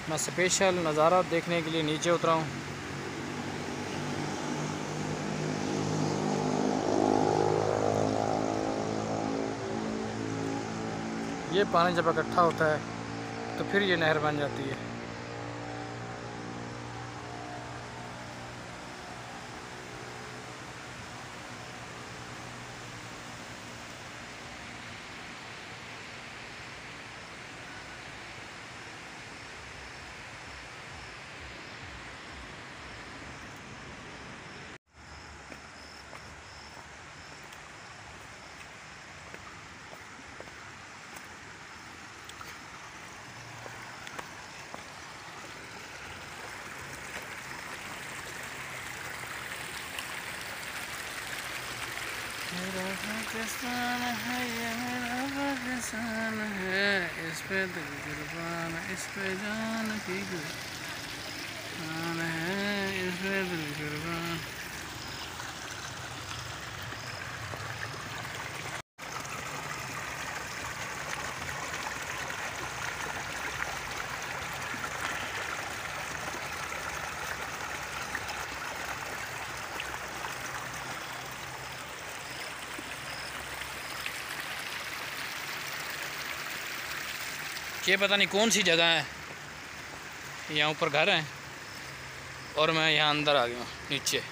मैं स्पेशल नज़ारा देखने के लिए नीचे उतरा हूँ। ये पानी जब इकट्ठा होता है तो फिर ये नहर बन जाती है। मेरा पाकिस्तान है, ये मेरा पाकिस्तान है, इस पे दिल कुर्बान, इस पे जान की कुर्बान है, इस पे दिल कुर्बान। ये पता नहीं कौन सी जगह है, यहाँ ऊपर घर हैं और मैं यहाँ अंदर आ गया हूँ नीचे।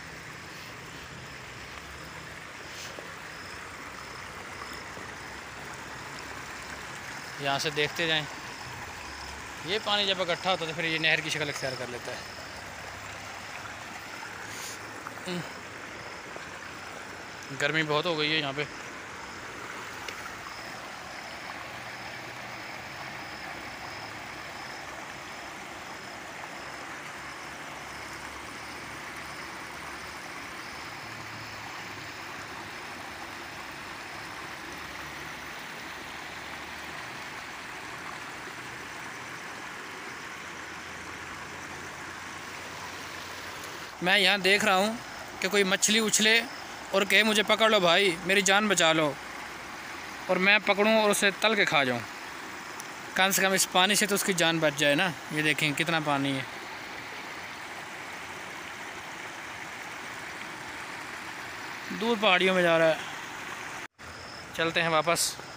यहाँ से देखते जाएं। ये पानी जब इकट्ठा होता है तो फिर ये नहर की शक्ल इख्तियार कर लेता है। गर्मी बहुत हो गई है यहाँ पे। मैं यहाँ देख रहा हूँ कि कोई मछली उछले और कहे मुझे पकड़ लो भाई, मेरी जान बचा लो, और मैं पकड़ूँ और उसे तल के खा जाऊँ। कम से कम इस पानी से तो उसकी जान बच जाए ना। ये देखें कितना पानी है। दूर पहाड़ियों में जा रहा है। चलते हैं वापस।